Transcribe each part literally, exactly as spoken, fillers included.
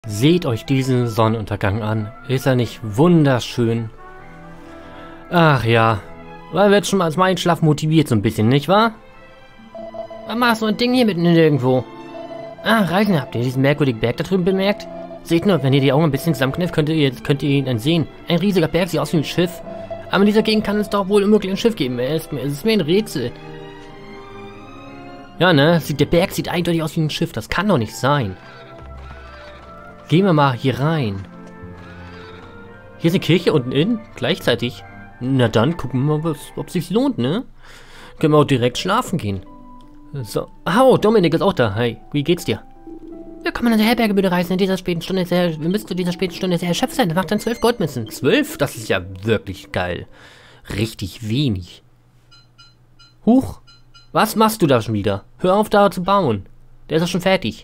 Seht euch diesen Sonnenuntergang an. Ist er nicht wunderschön? Ach ja, man wird schon mal zum Einschlafen motiviert so ein bisschen, nicht wahr? Was machst du ein Ding hier mitten nirgendwo? Ah, Reisende, habt ihr diesen merkwürdigen Berg da drüben bemerkt? Seht nur, wenn ihr die Augen ein bisschen zusammenkneift, könnt ihr, könnt ihr ihn dann sehen. Ein riesiger Berg sieht aus wie ein Schiff. Aber in dieser Gegend kann es doch wohl unmöglich ein Schiff geben. Es ist, es ist mir ein Rätsel. Ja, ne? Der Berg sieht eindeutig aus wie ein Schiff. Das kann doch nicht sein. Gehen wir mal hier rein. Hier ist eine Kirche unten in, gleichzeitig. Na dann, gucken wir mal, ob es sich lohnt, ne? Können wir auch direkt schlafen gehen. So. Oh, Dominik ist auch da. Hi, wie geht's dir? Willkommen an der Herberge, bitte reisen. In dieser späten Stunde sehr, wir müssen zu dieser späten Stunde sehr erschöpft sein. Das macht dann zwölf Goldmünzen. Zwölf? Das ist ja wirklich geil. Richtig wenig. Huch. Was machst du da schon wieder? Hör auf, da zu bauen. Der ist doch schon fertig.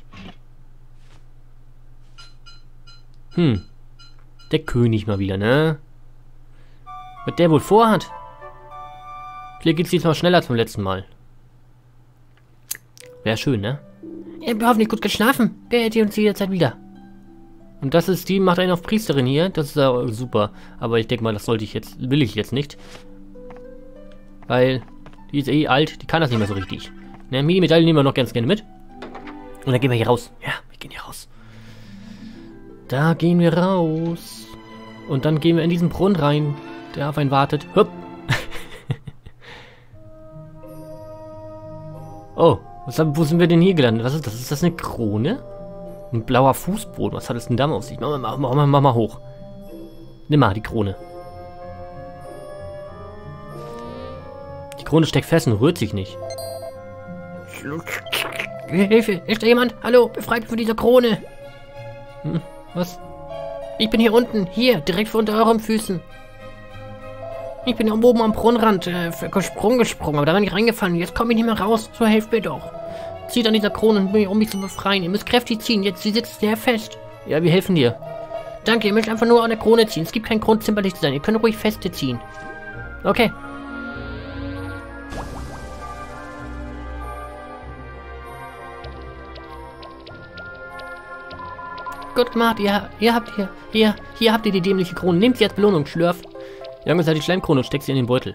Hm. Der König mal wieder, ne? Was der wohl vorhat? Vielleicht geht's diesmal schneller als beim letzten Mal. Wäre schön, ne? Ihr habt hoffentlich gut geschlafen. Beehrt ihr uns jederzeit wieder. Und das ist die, macht einen auf Priesterin hier. Das ist ja super. Aber ich denke mal, das sollte ich jetzt, will ich jetzt nicht. Weil, die ist eh alt, die kann das nicht mehr so richtig. Ne, Mini-Medaille nehmen wir noch ganz gerne mit. Und dann gehen wir hier raus. Ja, wir gehen hier raus. Da gehen wir raus. Und dann gehen wir in diesen Brunnen rein, der auf einen wartet. Hup. Oh, was, wo sind wir denn hier gelandet? Was ist das? Ist das eine Krone? Ein blauer Fußboden. Was hat es denn da auf sich? Mach mal, mach mal, mach mal hoch. Nimm mal die Krone. Die Krone steckt fest und rührt sich nicht. Hilfe! Ist da jemand? Hallo, befreit mich von dieser Krone! Hm, was? Ich bin hier unten, hier, direkt vor unter euren Füßen. Ich bin hier oben am Brunnenrand äh, gesprungen, gesprungen, aber da bin ich reingefallen. Jetzt komme ich nicht mehr raus. So, helft mir doch. Zieht an dieser Krone, um mich zu befreien. Ihr müsst kräftig ziehen. Jetzt, sie sitzt sehr fest. Ja, wir helfen dir. Danke, ihr müsst einfach nur an der Krone ziehen. Es gibt keinen Grund, zimperlich zu sein. Ihr könnt ruhig feste ziehen. Okay. Gut gemacht. Ihr, ihr habt hier, hier, hier habt ihr die dämliche Krone. Nehmt sie als Belohnung, schlürft. Junge, seid die Schleimkrone und steckt sie in den Beutel.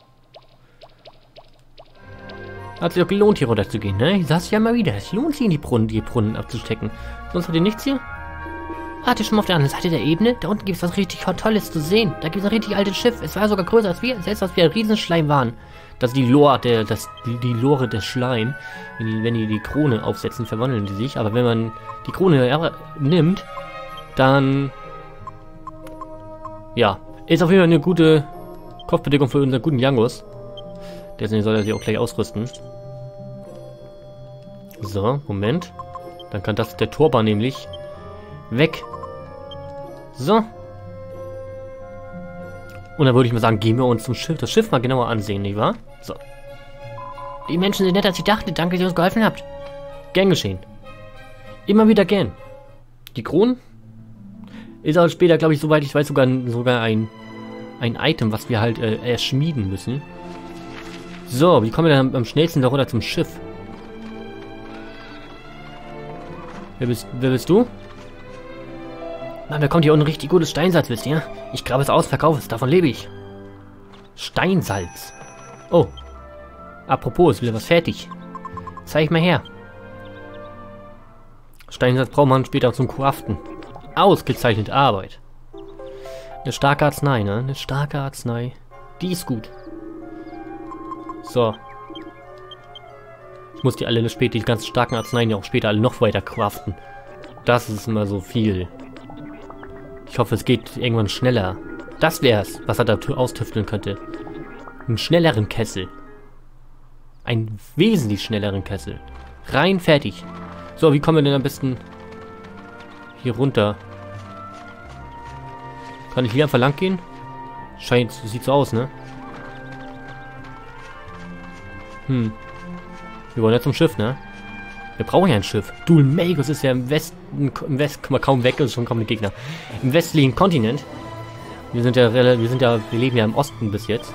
Hat sich doch gelohnt, hier runter zu gehen, ne? Ich sag's ja mal wieder. Es lohnt sich, in die Brunnen, die Brunnen abzustecken. Sonst habt ihr nichts hier? Wart ihr schon mal auf der anderen Seite der Ebene? Da unten gibt's was richtig Tolles zu sehen. Da gibt's ein richtig altes Schiff. Es war sogar größer als wir. Selbst als wir ein Riesenschleim waren. Das ist die Lore, der, das, die, die Lore des Schleim. Wenn die, wenn die die Krone aufsetzen, verwandeln die sich. Aber wenn man die Krone nimmt, dann... Ja. Ist auf jeden Fall eine gute Kopfbedeckung für unseren guten Jangus. Deswegen soll er sie auch gleich ausrüsten. So, Moment. Dann kann das der Turban nämlich weg. So. Und dann würde ich mal sagen, gehen wir uns zum Schiff, das Schiff mal genauer ansehen, nicht wahr? So. Die Menschen sind netter, als ich dachte. Danke, dass ihr uns geholfen habt. Gern geschehen. Immer wieder gern. Die Kronen? Ist auch später, glaube ich, soweit ich weiß, sogar, sogar ein, ein Item, was wir halt äh, erschmieden müssen. So, wie kommen wir dann am schnellsten darunter zum Schiff? Wer bist, wer bist du? Man bekommt hier unten richtig gutes Steinsalz, wisst ihr? Ich grabe es aus, verkaufe es, davon lebe ich. Steinsalz. Oh. Apropos, ist wieder was fertig. Zeig mal her. Steinsalz braucht man später zum Craften. Ausgezeichnete Arbeit. Eine starke Arznei, ne? Eine starke Arznei. Die ist gut. So. Ich muss die alle später, die ganz starken Arzneien ja auch später alle noch weiter craften. Das ist immer so viel. Ich hoffe, es geht irgendwann schneller. Das wär's, was er da austüfteln könnte. Einen schnelleren Kessel. Einen wesentlich schnelleren Kessel. Rein fertig. So, wie kommen wir denn am besten hier runter? Kann ich hier einfach lang gehen? Scheint, sieht so aus, ne? Hm. Wir wollen ja zum Schiff, ne? Wir brauchen ja ein Schiff. Dul Magus ist ja im Westen, im Westen, guck mal, kaum weg, ist schon kaum ein Gegner. Im westlichen Kontinent. Wir sind ja, wir sind ja, wir leben ja im Osten bis jetzt.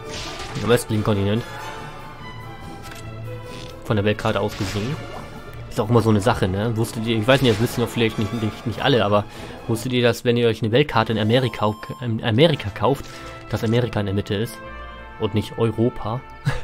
Im östlichen Kontinent. Von der Weltkarte aus gesehen. ist auch immer so eine Sache, ne? Wusstet ihr, ich weiß nicht, das wissen doch vielleicht nicht, nicht, nicht alle, aber wusstet ihr, dass wenn ihr euch eine Weltkarte in Amerika, in Amerika kauft, dass Amerika in der Mitte ist und nicht Europa?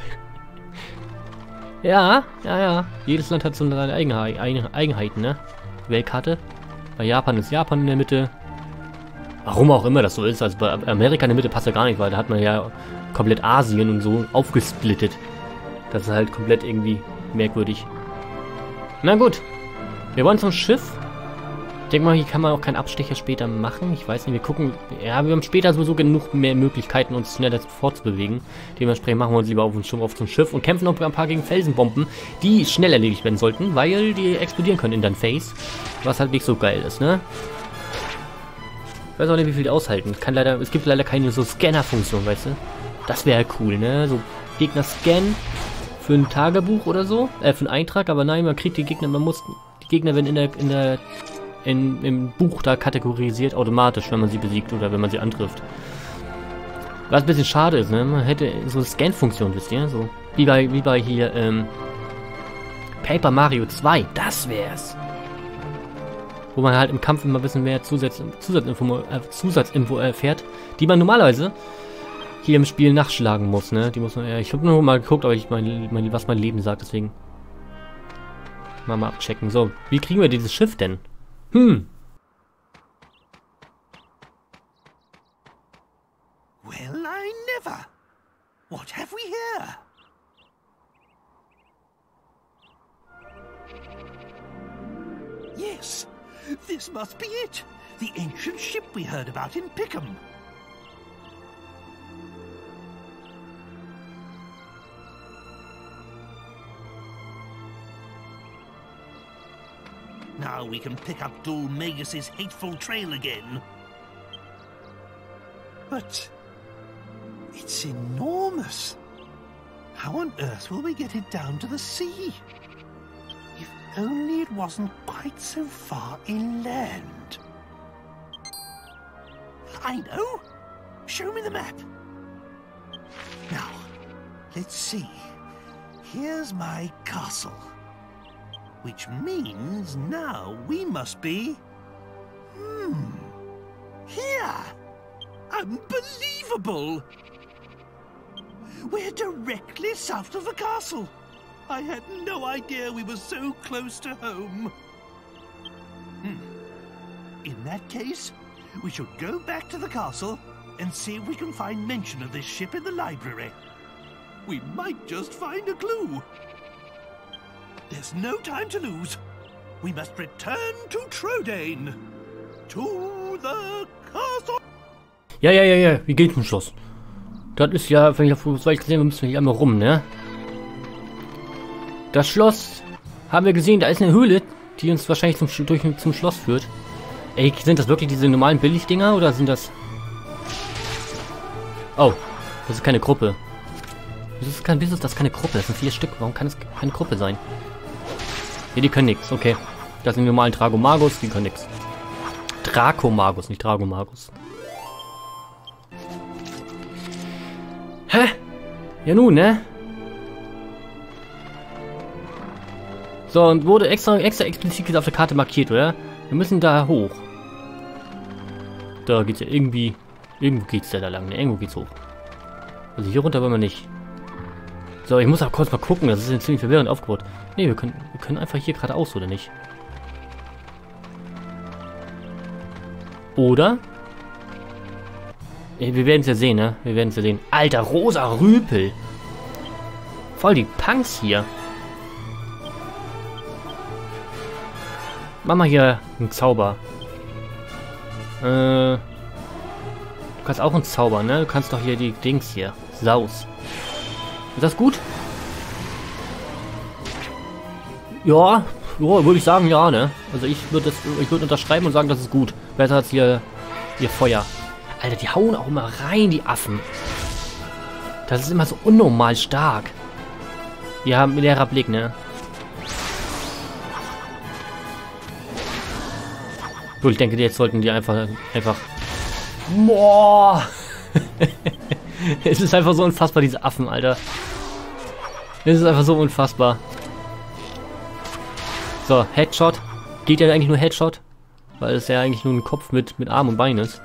Ja, ja, ja. Jedes Land hat so seine Eigenheit, Eigenheiten, ne? Weltkarte. Bei Japan ist Japan in der Mitte. Warum auch immer das so ist. Also bei Amerika in der Mitte passt ja gar nicht, weil da hat man ja komplett Asien und so aufgesplittet. Das ist halt komplett irgendwie merkwürdig. Na gut. Wir wollen zum Schiff. Ich denke mal, hier kann man auch keinen Abstecher später machen. Ich weiß nicht, wir gucken. Ja, wir haben später sowieso genug mehr Möglichkeiten, uns schneller fortzubewegen. Dementsprechend machen wir uns lieber auf, auf zum Schiff und kämpfen noch ein paar gegen Felsenbomben, die schnell erledigt werden sollten, weil die explodieren können in dein Face. Was halt nicht so geil ist, ne? Ich weiß auch nicht, wie viel die aushalten. Kann leider, es gibt leider keine so Scanner-Funktion, weißt du? Das wäre cool, ne? So Gegner scannen für ein Tagebuch oder so. Äh, für einen Eintrag, aber nein, man kriegt die Gegner, man muss. Die Gegner werden in der, in der In, im Buch da kategorisiert automatisch, wenn man sie besiegt oder wenn man sie antrifft. Was ein bisschen schade ist, ne? Man hätte so eine Scan-Funktion, wisst ihr? So wie bei, wie bei hier, ähm, Paper Mario zwei. Das wär's. Wo man halt im Kampf immer ein bisschen mehr Zusatz, Zusatzinfo, äh, Zusatzinfo erfährt, die man normalerweise hier im Spiel nachschlagen muss, ne? Die muss man, ja, ich habe nur mal geguckt, aber ich mein, mein, was mein Leben sagt, deswegen mal mal abchecken. So, wie kriegen wir dieses Schiff denn? Hm. Well, I never. What have we here? Yes, this must be it. The ancient ship we heard about in Pickham. Now we can pick up Dul Magus's hateful trail again. But it's enormous. How on earth will we get it down to the sea? If only it wasn't quite so far inland. I know. Show me the map. Now, let's see. Here's my castle. Which means now we must be... Hmm... here! Unbelievable! We're directly south of the castle. I had no idea we were so close to home. Hmm. In that case, we should go back to the castle and see if we can find mention of this ship in the library. We might just find a clue. There's no time to lose. We must return to Trodain. To the castle. Ja, ja, ja, ja. Wie geht's zum Schloss? Das ist ja, wenn ich auf ich gesehen habe, müssen wir hier einmal rum, ne? Das Schloss haben wir gesehen. Da ist eine Höhle, die uns wahrscheinlich zum, durch, zum Schloss führt. Ey, sind das wirklich diese normalen Billigdinger oder sind das... Oh, das ist keine Gruppe. Wieso ist, kein, wieso ist das keine Gruppe? Das sind vier Stück. Warum kann es keine Gruppe sein? Ja, die können nichts. Okay. Das sind die normalen Dragomagus, die können nichts. Dracomagus, nicht Dragomagus. Hä? Ja nun, ne? So, und wurde extra, extra explizit auf der Karte markiert, oder? Wir müssen da hoch. Da geht's ja irgendwie... Irgendwo geht's ja da lang, ne? Irgendwo geht's hoch. Also hier runter wollen wir nicht. So, ich muss auch kurz mal gucken, das ist ja ziemlich verwirrend aufgebaut. Ne, wir können, wir können einfach hier geradeaus, oder nicht? Oder? Wir werden es ja sehen, ne? Wir werden es ja sehen. Alter, rosa Rüpel. Voll die Punks hier. Mach mal hier einen Zauber. Äh, du kannst auch einen Zauber, ne? Du kannst doch hier die Dings hier. Saus. Ist das gut? Ja, ja, würde ich sagen, ja, ne? Also ich würde das, ich würde unterschreiben und sagen, das ist gut. Besser als hier, hier Feuer. Alter, die hauen auch immer rein, die Affen. Das ist immer so unnormal stark. Die haben leerer Blick, ne? So, ich denke, jetzt sollten die einfach, einfach... Boah! Es ist einfach so unfassbar, diese Affen, Alter. Es ist einfach so unfassbar. So, Headshot. Geht ja eigentlich nur Headshot. Weil es ja eigentlich nur ein Kopf mit, mit Arm und Bein ist.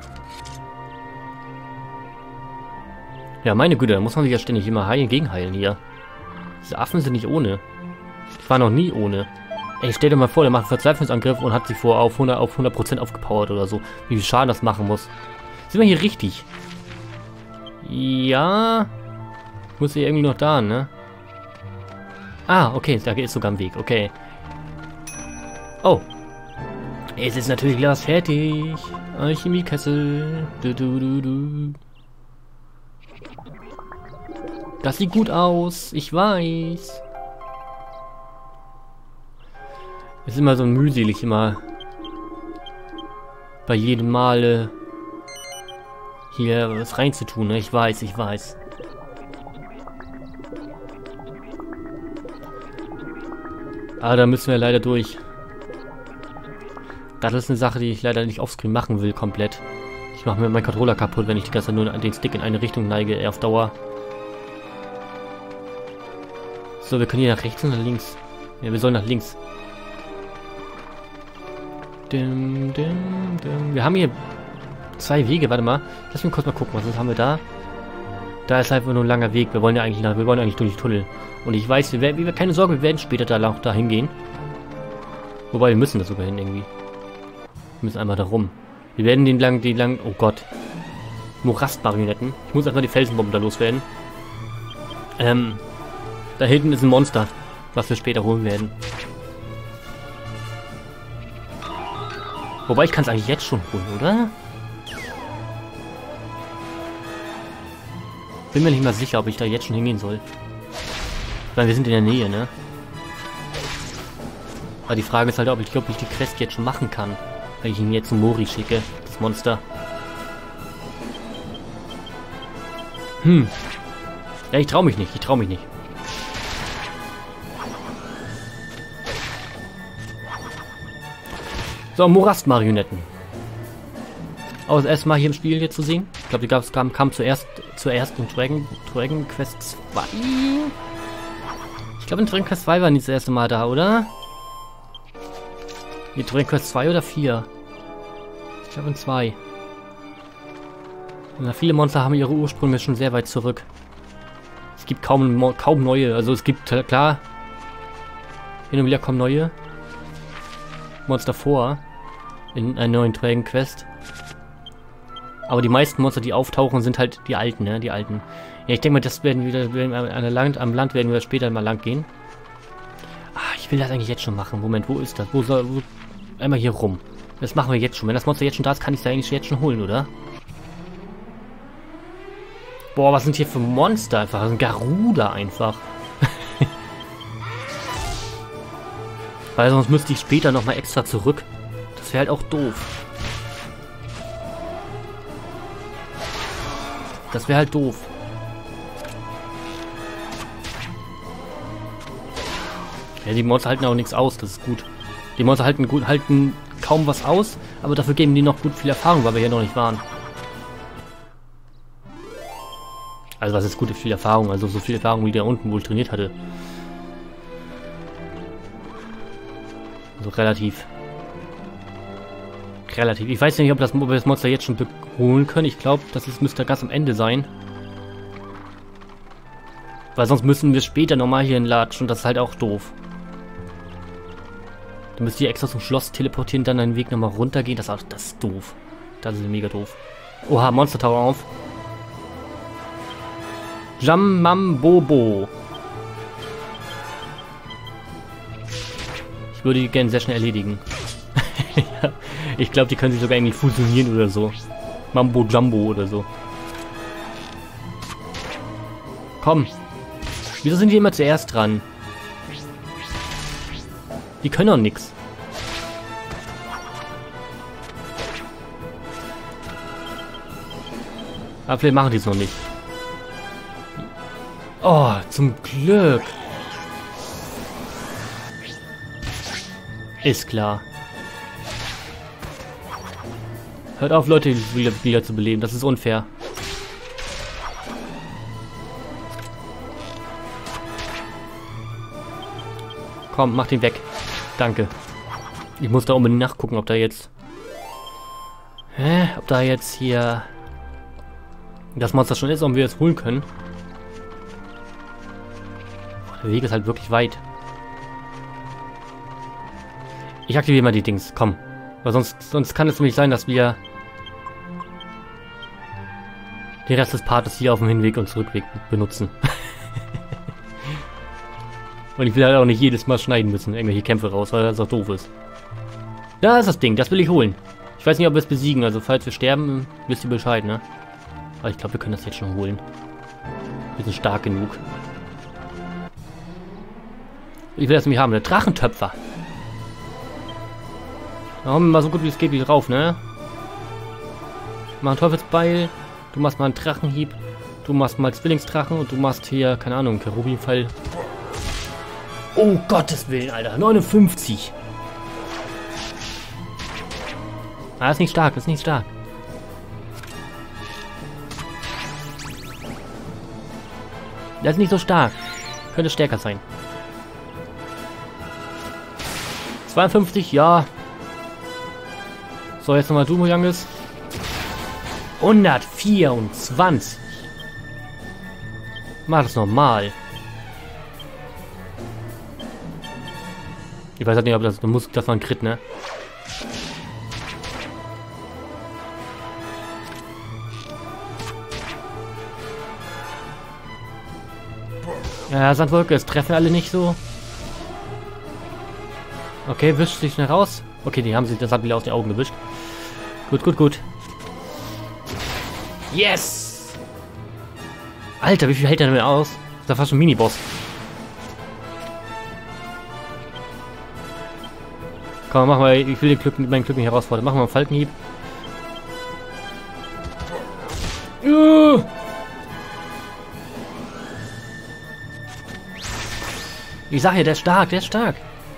Ja, meine Güte, da muss man sich ja ständig immer heilen, gegenheilen hier. Diese Affen sind nicht ohne. Ich war noch nie ohne. Ey, stell dir mal vor, der macht einen Verzweiflungsangriff und hat sich vor auf hundert auf hundert Prozent aufgepowert oder so. Wie viel Schaden das machen muss. Sind wir hier richtig? Ja. Ich muss hier irgendwie noch da, ne? Ah, okay, da ist sogar ein Weg, okay. Oh. Es ist natürlich Glas fertig. Alchemiekessel. Du, du, du, du. Das sieht gut aus. Ich weiß. Es ist immer so mühselig, immer bei jedem Male hier was reinzutun. Ne? Ich weiß, ich weiß. Aber da müssen wir leider durch. Das ist eine Sache, die ich leider nicht offscreen machen will, komplett. Ich mache mir meinen Controller kaputt, wenn ich die ganze Zeit nur den Stick in eine Richtung neige, eher auf Dauer. So, wir können hier nach rechts und nach links. Ja, wir sollen nach links. Dim, dim, dim. Wir haben hier zwei Wege, warte mal. Lass mich kurz mal gucken, was haben wir da? Da ist einfach nur ein langer Weg. Wir wollen ja eigentlich nach, wir wollen eigentlich durch die Tunnel. Und ich weiß, wir werden, keine Sorge, wir werden später da auch dahin gehen. Wobei, wir müssen da sogar hin irgendwie. Wir müssen einmal da rum. Wir werden den lang, die lang, oh Gott. Morastmarionetten. Ich muss einfach die Felsenbomben da loswerden. Ähm, da hinten ist ein Monster, was wir später holen werden. Wobei, ich kann es eigentlich jetzt schon holen, oder? Bin mir nicht mal sicher, ob ich da jetzt schon hingehen soll. Weil wir sind in der Nähe, ne? Aber die Frage ist halt, ob ich, ob ich die Quest jetzt schon machen kann. Wenn ich ihn jetzt zu Mori schicke, das Monster. Hm. Ja, ich trau mich nicht, ich trau mich nicht. So, Morastmarionetten. Aber das erste Mal hier im Spiel jetzt zu sehen. Ich glaube, die gab's, kam, kam zuerst zur ersten Dragon, Dragon Quest zwei. Ich glaube, in Dragon Quest zwei waren die das erste Mal da, oder? Die Dragon Quest zwei oder vier? Ich glaube in zwei. Na, viele Monster haben ihre Ursprünge schon sehr weit zurück. Es gibt kaum, kaum neue. Also es gibt, klar, hin und wieder kommen neue Monster vor. In einer neuen Dragon Quest. Aber die meisten Monster, die auftauchen, sind halt die alten, ne? Die alten. Ja, ich denke mal, das werden wir wieder an der Land, am Land werden wir später mal lang gehen. Ah, ich will das eigentlich jetzt schon machen. Moment, wo ist das? Wo soll. Wo, einmal hier rum. Das machen wir jetzt schon. Wenn das Monster jetzt schon da ist, kann ich es eigentlich jetzt schon holen, oder? Boah, was sind hier für Monster einfach? Ein Garuda einfach. Weil sonst müsste ich später nochmal extra zurück. Das wäre halt auch doof. Das wäre halt doof. Ja, die Monster halten auch nichts aus, das ist gut. Die Monster halten gut, halten kaum was aus, aber dafür geben die noch gut viel Erfahrung, weil wir hier noch nicht waren. Also was ist gute viel Erfahrung? Also so viel Erfahrung wie der unten, wo ich trainiert hatte. Also relativ. Relativ. Ich weiß nicht, ob, das, ob wir das Monster jetzt schon holen können. Ich glaube, das ist, müsste ganz am Ende sein. Weil sonst müssen wir später nochmal hier hinlatschen. Das ist halt auch doof. Dann müsst ihr extra zum Schloss teleportieren, dann einen Weg nochmal runtergehen. Das ist, auch, das ist doof. Das ist mega doof. Oha, Monster Tower auf. Jamambobo. Ich würde die gerne sehr schnell erledigen. Ja, ich glaube, die können sich sogar irgendwie fusionieren oder so. Mambo Jumbo oder so. Komm. Wieso sind die immer zuerst dran? Die können doch nix. Aber vielleicht machen die es noch nicht. Oh, zum Glück. Ist klar. Hört auf, Leute wieder, wieder zu beleben. Das ist unfair. Komm, mach den weg. Danke. Ich muss da unbedingt nachgucken, ob da jetzt... Hä? Ob da jetzt hier... das Monster schon ist, ob wir es holen können. Der Weg ist halt wirklich weit. Ich aktiviere mal die Dings, komm. Weil sonst, sonst kann es nämlich sein, dass wir den Rest des Partes hier auf dem Hinweg und Zurückweg benutzen. Und ich will halt auch nicht jedes Mal schneiden müssen, irgendwelche Kämpfe raus, weil das auch doof ist. Da ist das Ding, das will ich holen. Ich weiß nicht, ob wir es besiegen, also falls wir sterben, wisst ihr Bescheid, ne? Aber ich glaube, wir können das jetzt schon holen. Wir sind stark genug. Ich will das nämlich haben, der Drachentöpfer. Da haben wir mal so gut wie es geht wieder rauf, ne? Mach einen Teufelsbeil, du machst mal einen Drachenhieb, du machst mal Zwillingsdrachen und du machst hier, keine Ahnung, einen Cherubinpfeil. Oh Gottes Willen, Alter, neunundfünfzig. Ah, das ist nicht stark, das ist nicht stark. Das ist nicht so stark. Könnte stärker sein. zweiundfünfzig, ja. So, jetzt nochmal du, Youngest. hundertvierundzwanzig. Mach das normal. Ich weiß halt nicht, ob das, muss, das war ein Crit, ne? Ja, Sandwolke, es treffen alle nicht so. Okay, wischt sich schnell raus. Okay, die haben sich das hat wieder aus den Augen gewischt. Gut, gut, gut. Yes! Alter, wie viel hält der denn aus? Das war schon ein Mini-Boss. Komm, mach mal, ich will den Glück, mein Glück nicht herausfordern. Machen wir einen Falkenhieb. Uh! Ich sag ja, der ist stark, der ist stark.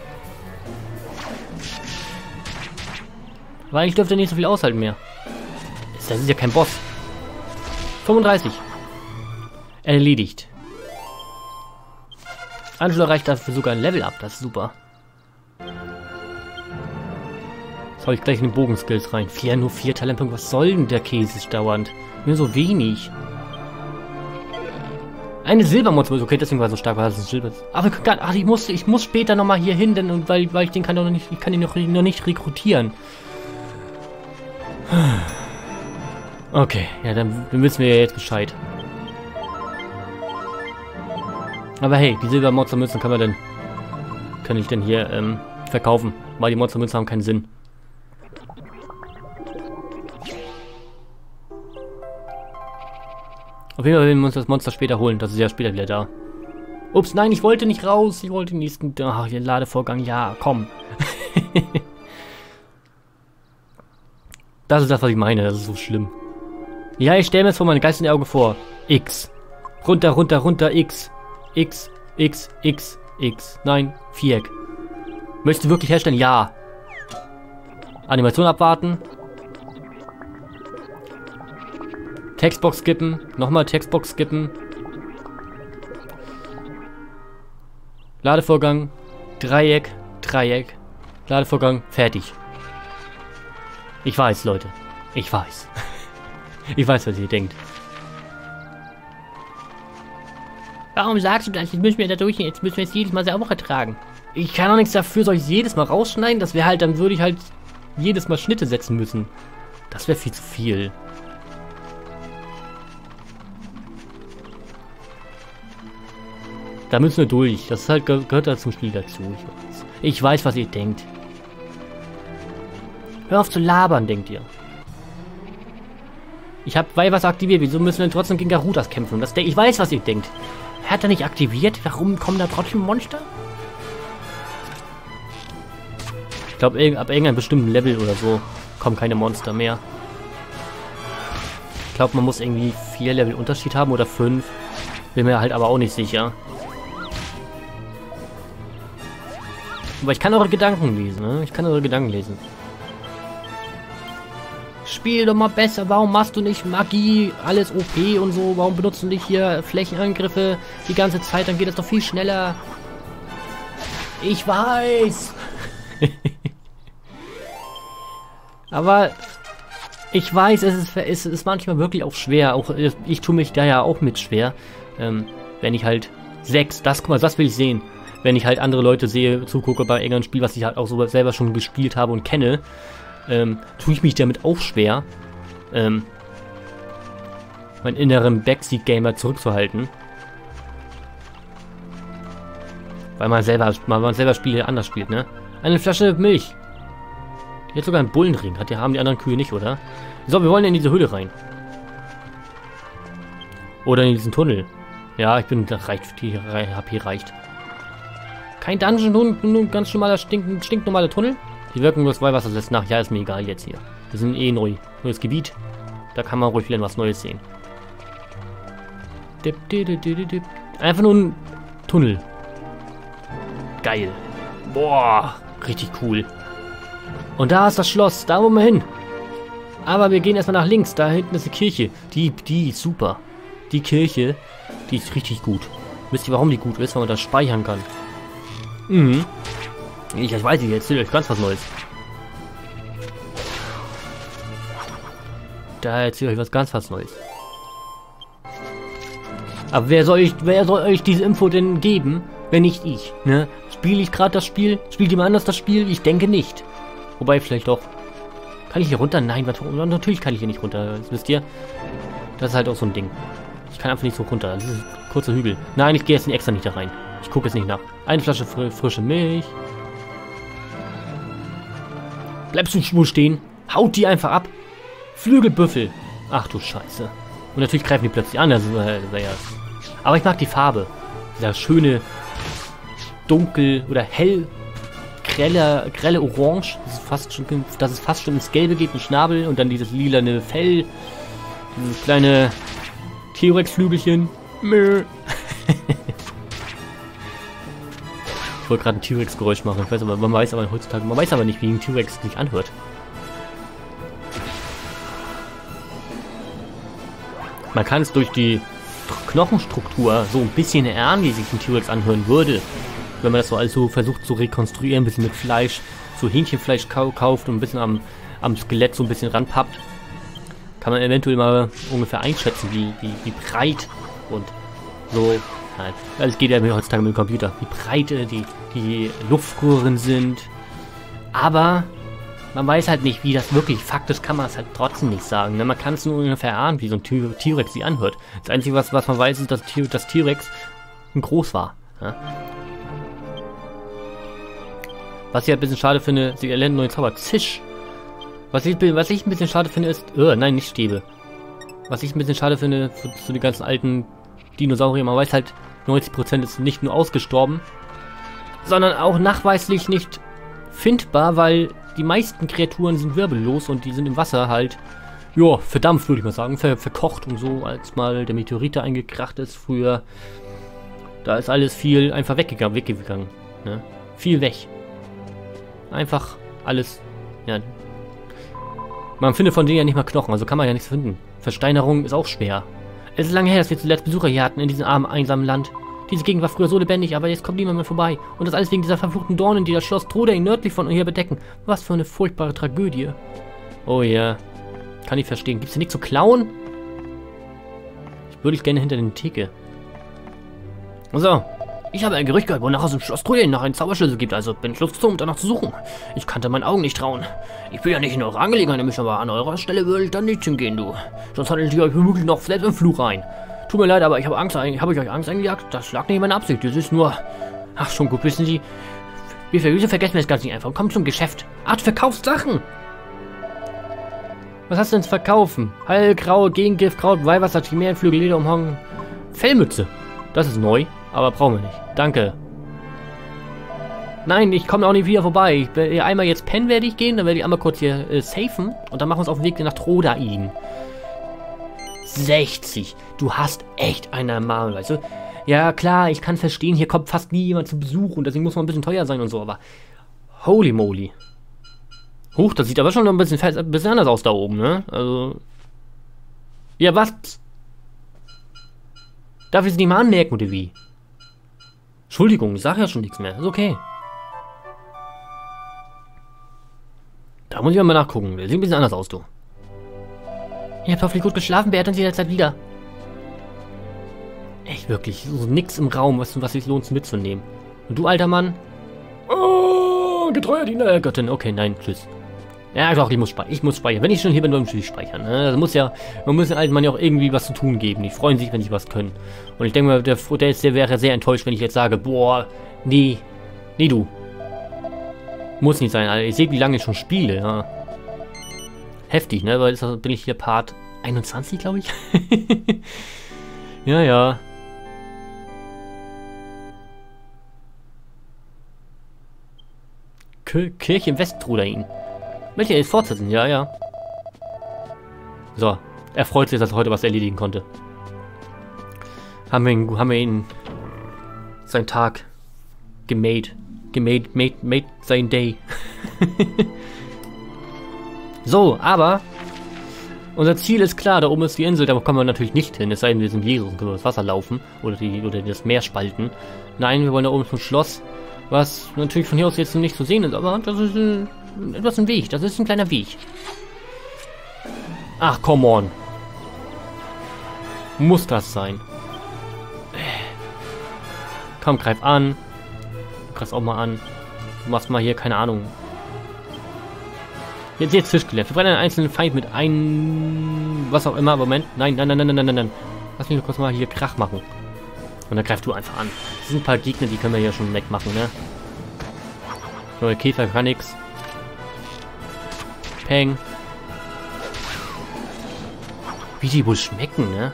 Weil ich dürfte nicht so viel aushalten mehr. Das ist ja kein Boss. fünfunddreißig. Erledigt. Angelo erreicht dafür sogar ein Level up. Das ist super. Jetzt hau ich gleich in den Bogenskills rein. Vier, nur vier Talentpunkte. Was soll denn der Käse dauernd? Nur so wenig. Eine Silbermonster. Okay, deswegen war es so stark, weil das ein Silber ist. Aber ach, ich muss, ich muss später nochmal hier hin, denn weil, weil ich den kann noch nicht, ich kann ihn noch, noch nicht rekrutieren. Okay, ja, dann, dann wissen wir ja jetzt Bescheid. Aber hey, die Silbermonstermünzen kann man denn, kann ich denn hier ähm, verkaufen, weil die Monstermünzen haben keinen Sinn. Auf jeden Fall werden wir uns das Monster später holen, das ist ja später wieder da. Ups, nein, ich wollte nicht raus, ich wollte den nächsten, ach, den Ladevorgang, ja, komm. Das ist das, was ich meine. Das ist so schlimm. Ja, ich stelle mir jetzt vor meine geistigen Augen vor. X. Runter, runter, runter, X. X, X, X, X. Nein, Viereck. Möchtest du wirklich herstellen? Ja. Animation abwarten. Textbox skippen. Nochmal Textbox skippen. Ladevorgang. Dreieck, Dreieck. Ladevorgang. Fertig. Ich weiß, Leute. Ich weiß. Ich weiß, was ihr denkt. Warum sagst du das? Jetzt müssen wir da durch. Jetzt müssen wir es jedes Mal sauber tragen. Ich kann auch nichts dafür. Soll ich jedes Mal rausschneiden? Das wäre halt, dann würde ich halt jedes Mal Schnitte setzen müssen. Das wäre viel zu viel. Da müssen wir durch. Das ist halt, gehört da zum Spiel dazu. Ich weiß. Ich weiß, was ihr denkt. Hör auf zu labern, denkt ihr. Ich habe Weihwasser aktiviert. Wieso müssen wir denn trotzdem gegen Garudas kämpfen? Das, ich weiß, was ihr denkt. Hat er nicht aktiviert? Warum kommen da trotzdem Monster? Ich glaube, ab irgendeinem bestimmten Level oder so kommen keine Monster mehr. Ich glaube, man muss irgendwie vier Level Unterschied haben oder fünf. Bin mir halt aber auch nicht sicher. Aber ich kann eure Gedanken lesen, ne? Ich kann eure Gedanken lesen. Spiel doch mal besser. Warum machst du nicht Magie, alles O P und so? Warum benutzt du nicht hier Flächenangriffe die ganze Zeit? Dann geht es doch viel schneller. Ich weiß. Aber ich weiß, es ist, es ist manchmal wirklich auch schwer. Auch ich tue mich da ja auch mit schwer. Ähm, wenn ich halt sechs, das, guck mal, das will ich sehen. Wenn ich halt andere Leute sehe, zugucke bei irgendeinem Spiel, was ich halt auch so selber schon gespielt habe und kenne, ähm, tue ich mich damit auch schwer, ähm, meinen inneren Backseat-Gamer zurückzuhalten. Weil man selber, weil man selber Spiele anders spielt, ne? Eine Flasche Milch. Die hat sogar einen Bullenring. Hat die, haben die anderen Kühe nicht, oder? So, wir wollen in diese Höhle rein. Oder in diesen Tunnel. Ja, ich bin, das reicht, die H P reicht. Kein Dungeon, nur, nur ein ganz normaler, stink, stinknormaler Tunnel. Die wirken nur das Weihwasser lässt nach. Ja, ist mir egal jetzt hier. Wir sind eh neu. Neues Gebiet. Da kann man ruhig wieder was Neues sehen. Dip, dip, dip, dip, dip. Einfach nur ein Tunnel. Geil. Boah, richtig cool. Und da ist das Schloss. Da wollen wir hin. Aber wir gehen erstmal nach links. Da hinten ist eine Kirche. Die, die ist super. Die Kirche, die ist richtig gut. Wisst ihr, warum die gut ist? Weil man das speichern kann. Mhm. Ich, ich weiß nicht, ich erzähle euch ganz was Neues. Da erzähle ich euch was ganz was Neues. Aber wer soll, ich, wer soll euch diese Info denn geben, wenn nicht ich? Ne? Spiele ich gerade das Spiel? Spielt jemand anders das Spiel? Ich denke nicht. Wobei, vielleicht doch. Kann ich hier runter? Nein, natürlich kann ich hier nicht runter. Das wisst ihr? Das ist halt auch so ein Ding. Ich kann einfach nicht so runter. Das ist ein kurzer Hügel. Nein, ich gehe jetzt extra nicht da rein. Ich gucke jetzt nicht nach. Eine Flasche fr frische Milch. Bleibst du schwul stehen? Haut die einfach ab. Flügelbüffel. Ach du Scheiße. Und natürlich greifen die plötzlich an. Das wäre ja. Aber ich mag die Farbe. Dieser schöne, dunkel oder hell, grelle, grelle Orange. Das ist fast schon, dass es fast schon ins Gelbe geht, ein Schnabel und dann dieses lilane Fell. Dieses kleine T-Rex-Flügelchen. Ich wollte gerade ein T-Rex-Geräusch machen. Ich weiß aber, man weiß aber heutzutage, man weiß aber nicht, wie ein T-Rex sich anhört. Man kann es durch die Knochenstruktur so ein bisschen erahnen, wie sich ein T-Rex anhören würde. Wenn man das so alles so versucht zu rekonstruieren, ein bisschen mit Fleisch, so Hähnchenfleisch kau kauft und ein bisschen am, am Skelett so ein bisschen ranpappt, kann man eventuell mal ungefähr einschätzen, wie, wie, wie breit und so. Nein, alles geht ja heutzutage mit dem Computer. Wie breit die, die Luftröhren sind. Aber man weiß halt nicht, wie das wirklich, faktisch kann man es halt trotzdem nicht sagen. Ne? Man kann es nur ungefähr ahnen, wie so ein T-Rex sich anhört. Das Einzige, was, was man weiß, ist, dass das T-Rex groß war. Ja? Was ich halt ein bisschen schade finde, sie erlernen neue Zauber. Zisch! Was ich, was ich ein bisschen schade finde, ist... Oh, nein, nicht Stäbe. Was ich ein bisschen schade finde, für, für die ganzen alten Dinosaurier, man weiß halt, neunzig Prozent ist nicht nur ausgestorben, sondern auch nachweislich nicht findbar, weil die meisten Kreaturen sind wirbellos und die sind im Wasser halt, ja, verdampft, würde ich mal sagen, ver verkocht und so, als mal der Meteorit da eingekracht ist früher. Da ist alles viel einfach weggegangen, weggegangen, ne? Viel weg. Einfach alles, ja. Man findet von denen ja nicht mal Knochen, also kann man ja nichts finden. Versteinerung ist auch schwer. Es ist lange her, dass wir zuletzt Besucher hier hatten in diesem armen, einsamen Land. Diese Gegend war früher so lebendig, aber jetzt kommt niemand mehr vorbei. Und das alles wegen dieser verfluchten Dornen, die das Schloss Trodain nördlich von hier bedecken. Was für eine furchtbare Tragödie. Oh ja. Kann ich verstehen. Gibt's hier nichts zu klauen? Ich würde ich gerne hinter den Theke. So. Ich habe ein Gerücht gehört, wonach es im Schloss Trodain noch einen Zauberschlüssel gibt, also bin ich losgezogen, um danach zu suchen. Ich konnte meinen Augen nicht trauen. Ich bin ja nicht in eurer Angelegenheit, mich aber an eurer Stelle würde ich dann nicht hingehen, du. Sonst handelt ihr euch womöglich noch selbst im Fluch rein. Tut mir leid, aber ich habe Angst, habe ich euch Angst eingejagt? Das lag nicht in meiner Absicht, das ist nur... Ach, schon gut, wissen Sie... Wir wieso vergessen wir das ganz nicht einfach. Kommt zum Geschäft. Ach, du verkaufst Sachen! Was hast du denn zu verkaufen? Heilgraue, Gegengift, Kraut, Weihwasser, Chimärenflügel, Lederumhang... Fellmütze. Das ist neu, aber brauchen wir nicht. Danke. Nein, ich komme auch nicht wieder vorbei. Ich werde einmal jetzt pennen werde ich gehen, dann werde ich einmal kurz hier äh, safen und dann machen wir uns auf den Weg nach Trodain. sechzig. Du hast echt eine Marmel, weißt du? Ja, klar, ich kann verstehen, hier kommt fast nie jemand zu Besuch und deswegen muss man ein bisschen teuer sein und so, aber... Holy moly. Huch, das sieht aber schon ein bisschen, fest, ein bisschen anders aus da oben, ne? Also... Ja, was? Darf ich es nicht mal anmerken, oder wie? Entschuldigung, ich sage ja schon nichts mehr. Ist okay. Da muss ich mal nachgucken. Der sieht ein bisschen anders aus, du. Ihr habt hoffentlich gut geschlafen, beehrt uns jederzeit wieder. Echt wirklich, so nix im Raum, was, was sich lohnt mitzunehmen. Und du, alter Mann? Oh, getreuer Diener der Göttin. Okay, nein, tschüss. Ja, doch, ich muss speichern. Ich muss speichern. Wenn ich schon hier bin, muss ich speichern. Ne? Das muss ja, man muss den alten Mann ja auch irgendwie was zu tun geben. Die freuen sich, wenn sie was können. Und ich denke mal, der, der, ist, der wäre sehr enttäuscht, wenn ich jetzt sage, boah, nee, nee, du. Muss nicht sein, Alter. Ich sehe, wie lange ich schon spiele, ja. Heftig, ne? Weil jetzt bin ich hier Part einundzwanzig, glaube ich. Ja, ja. Kirche im Westrudain. Möchte er jetzt fortsetzen? Ja, ja. So. Er freut sich, dass er heute was erledigen konnte. Haben wir ihn, haben wir ihn seinen Tag gemade. Gemade, made, made sein Day. So, aber unser Ziel ist klar, da oben ist die Insel, da kommen wir natürlich nicht hin, es sei denn, wir sind Jesus und können das Wasser laufen oder, die, oder das Meer spalten. Nein, wir wollen da oben zum Schloss, was natürlich von hier aus jetzt nicht zu sehen ist, aber das ist äh, etwas ein Weg, das ist ein kleiner Weg. Ach, come on. Muss das sein? Komm, greif an. Du greifst auch mal an. Du machst mal hier, keine Ahnung. Jetzt, jetzt Fisch gelernt. Wir brennen einen einzelnen Feind mit ein... was auch immer. Moment. Nein, nein, nein, nein, nein, nein, nein. Lass mich nur kurz mal hier Krach machen. Und dann greifst du einfach an. Das sind ein paar Gegner, die können wir hier schon wegmachen, ne? So, der Käfer kann nix. Peng. Wie die wohl schmecken, ne?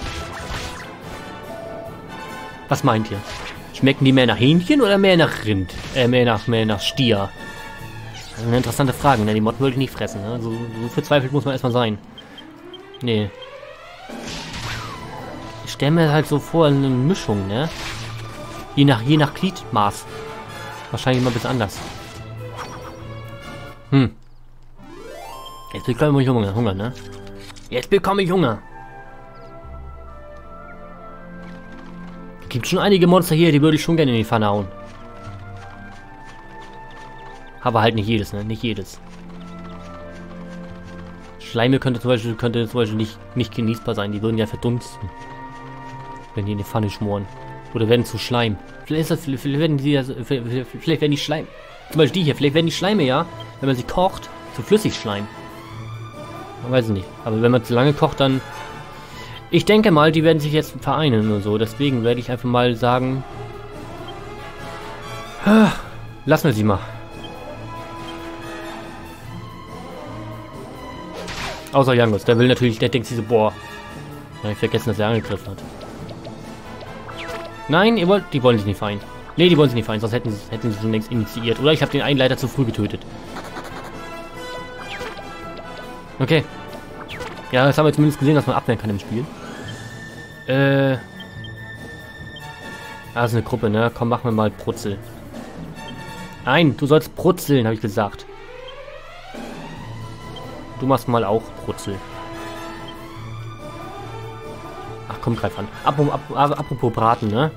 Was meint ihr? Schmecken die mehr nach Hähnchen oder mehr nach Rind? Äh, mehr nach, mehr nach Stier? Das ist eine interessante Frage, ne? Die Motten würde ich nicht fressen, ne? So, so verzweifelt muss man erstmal sein. Nee. Ich stelle mir halt so vor, eine Mischung, ne? Je nach, je nach Gliedmaß. Wahrscheinlich immer ein bisschen anders. Hm. Jetzt bekomme ich Hunger, Hunger, ne? Jetzt bekomme ich Hunger. Gibt schon einige Monster hier, die würde ich schon gerne in die Pfanne hauen. Aber halt nicht jedes, ne? Nicht jedes. Schleime könnte zum Beispiel, könnte zum Beispiel nicht, nicht genießbar sein. Die würden ja verdunsten. Wenn die in die Pfanne schmoren. Oder werden zu Schleim. Vielleicht, ist das, vielleicht werden die ja, vielleicht werden die Schleim. Zum Beispiel die hier. Vielleicht werden die Schleime ja, wenn man sie kocht, zu Flüssigschleim. Man weiß es nicht. Aber wenn man zu lange kocht, dann... Ich denke mal, die werden sich jetzt vereinen und so. Deswegen werde ich einfach mal sagen... Lassen wir sie mal. Außer Jangus. Der will natürlich... Der denkt sich so, boah... Ja, ich vergessen, dass er angegriffen hat. Nein, ihr wollt... Die wollen sich nicht vereinen. Nee, die wollen sich nicht vereinen. Sonst hätten sie, hätten sie schon längst initiiert. Oder ich habe den einen leider zu früh getötet. Okay. Ja, das haben wir zumindest gesehen, dass man abwehren kann im Spiel. Äh. Ah, das ist eine Gruppe, ne? Komm, machen wir mal Brutzel. Nein, du sollst brutzeln, habe ich gesagt. Du machst mal auch Brutzel. Ach komm, greif an. Apropos, ap apropos Braten, ne?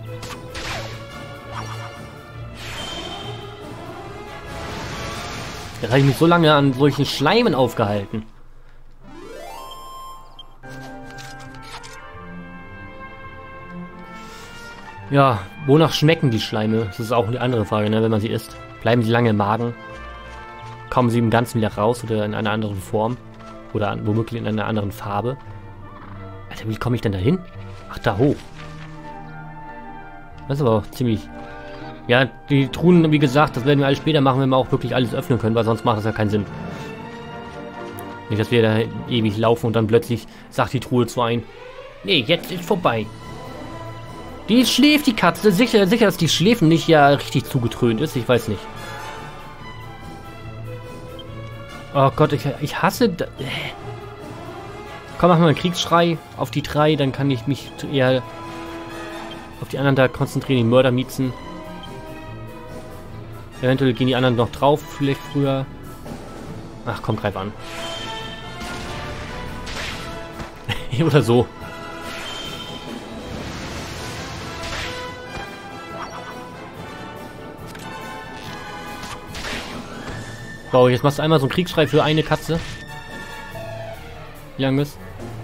Jetzt habe ich mich so lange an solchen Schleimen aufgehalten. Ja, wonach schmecken die Schleime? Das ist auch eine andere Frage, ne? Wenn man sie isst. Bleiben sie lange im Magen? Kommen sie im Ganzen wieder raus oder in einer anderen Form? Oder an, womöglich in einer anderen Farbe? Alter, wie komme ich denn da hin? Ach, da hoch. Das ist aber auch ziemlich... Ja, die Truhen, wie gesagt, das werden wir alles später machen, wenn wir auch wirklich alles öffnen können, weil sonst macht das ja keinen Sinn. Nicht, dass wir da ewig laufen und dann plötzlich sagt die Truhe zu ein. Nee, jetzt ist vorbei. Die schläft, die Katze. Sicher, sicher, dass die Schläfen nicht ja richtig zugetrönt ist. Ich weiß nicht. Oh Gott, ich, ich hasse... Da Komm, machen wir einen Kriegsschrei auf die drei. Dann kann ich mich eher auf die anderen da konzentrieren, die Mördermiezen. Eventuell gehen die anderen noch drauf, vielleicht früher. Ach komm, greif an. Oder so. So, jetzt machst du einmal so einen Kriegsschrei für eine Katze. Youngus.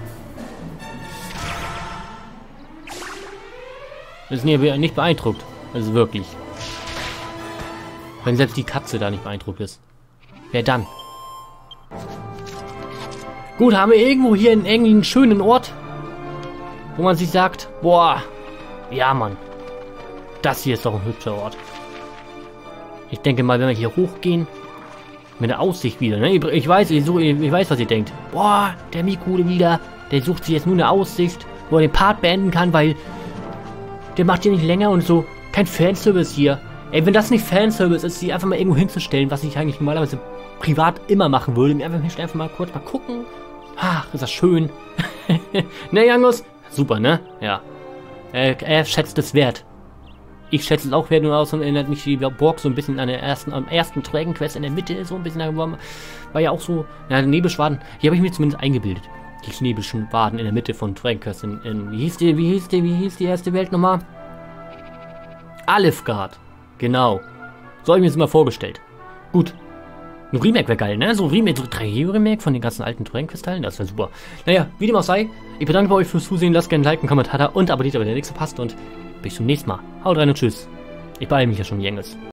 Wir sind hier nicht beeindruckt. Also wirklich. Wenn selbst die Katze da nicht beeindruckt ist. Wer dann? Gut, haben wir irgendwo hier einen, irgendwie einen schönen Ort, wo man sich sagt, boah, ja Mann, das hier ist doch ein hübscher Ort. Ich denke mal, wenn wir hier hochgehen, mit der Aussicht wieder, ne? Ich weiß, ich, suche, ich weiß, was ihr denkt. Boah, der Miku wieder, der sucht sich jetzt nur eine Aussicht, wo er den Part beenden kann, weil der macht hier nicht länger und so. Kein Fanservice hier. Ey, wenn das nicht Fanservice ist, sie einfach mal irgendwo hinzustellen, was ich eigentlich normalerweise privat immer machen würde, mir einfach, einfach mal kurz mal gucken. Ach, ist das schön. Ne, Youngus? Super, ne? Ja. Er, er schätzt es wert. Ich schätze es auch wert, nur aus und erinnert mich die Burg so ein bisschen an der ersten, am ersten Dragon Quest in der Mitte, so ein bisschen, da war, war ja auch so, ja, Nebelschwaden, hier habe ich mir zumindest eingebildet. Die Nebelschwaden in der Mitte von Dragon Quest in, in, wie hieß die, wie hieß die, wie hieß die erste Welt nochmal? Alefgard. Genau. So habe ich mir das mal vorgestellt. Gut. Ein Remake wäre geil, ne? So ein Remake, so ein drei D-Remake von den ganzen alten Dragon Quest-Teilen, das wäre super. Naja, wie dem auch sei, ich bedanke bei euch fürs Zusehen, lasst gerne ein Like, einen Kommentar da und abonniert, aber der nächste passt und bis zum nächsten Mal. Haut rein und tschüss. Ich beeile mich ja schon, Youngus.